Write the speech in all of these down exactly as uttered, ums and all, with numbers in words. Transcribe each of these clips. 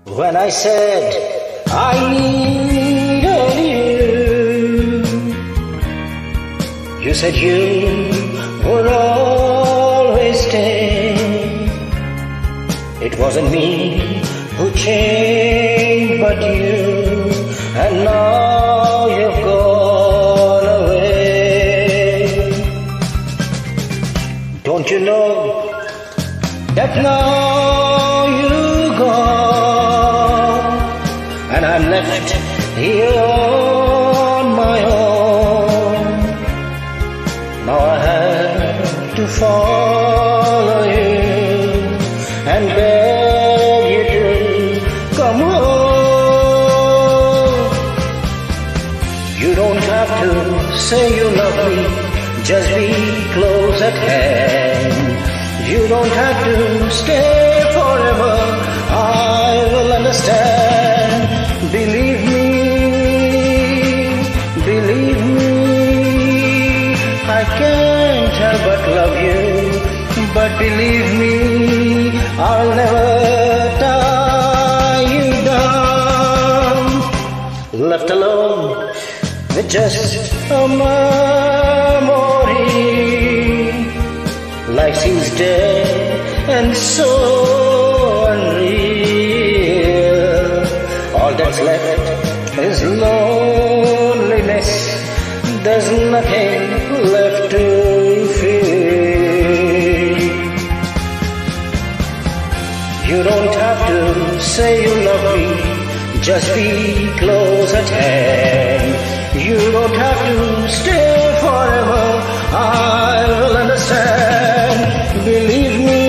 When I said I needed you, you said you would always stay. It wasn't me who changed but you, and now you've gone away. Don't you know that now you're gone, and I'm left here on my own. Now I have to follow you and beg you to come home. You don't have to say you love me, just be close at hand. You don't have to stay forever, I will understand. Believe me, believe me, I can't help but love you. But believe me, I'll never tie you down. Left alone with just a memory, life seems dead and so unreal. All that's left is loneliness. There's nothing left to feel. You don't have to say you love me, just be close at hand. You don't have to stay forever, I will understand. Believe me,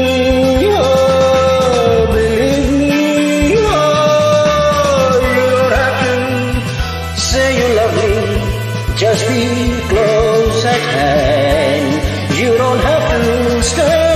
oh, believe me, oh, you don't have to say you love me, just be close at hand. You don't have to stay